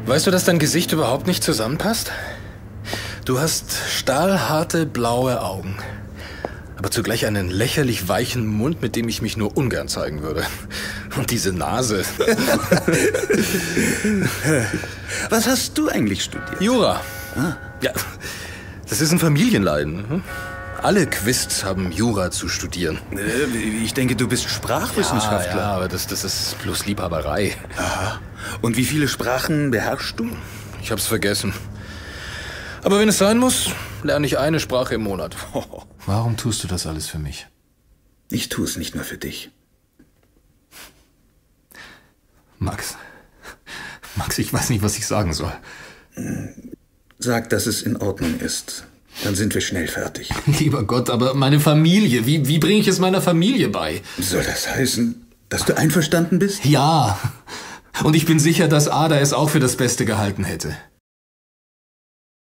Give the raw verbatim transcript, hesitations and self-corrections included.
Weißt du, dass dein Gesicht überhaupt nicht zusammenpasst? Du hast stahlharte blaue Augen, aber zugleich einen lächerlich weichen Mund, mit dem ich mich nur ungern zeigen würde. Und diese Nase. Was hast du eigentlich studiert? Jura. Ah. Ja, das ist ein Familienleiden. Hm? Alle Quists haben Jura zu studieren. Äh, ich denke, du bist Sprachwissenschaftler. Ja, ja, aber das, das ist bloß Liebhaberei. Aha. Und wie viele Sprachen beherrschst du? Ich hab's vergessen. Aber wenn es sein muss, lerne ich eine Sprache im Monat. Warum tust du das alles für mich? Ich tue es nicht nur für dich. Max. Max, ich weiß nicht, was ich sagen soll. Sag, dass es in Ordnung ist. Dann sind wir schnell fertig. Lieber Gott, aber meine Familie, wie, wie bringe ich es meiner Familie bei? Soll das heißen, dass du einverstanden bist? Ja. Und ich bin sicher, dass Ada es auch für das Beste gehalten hätte.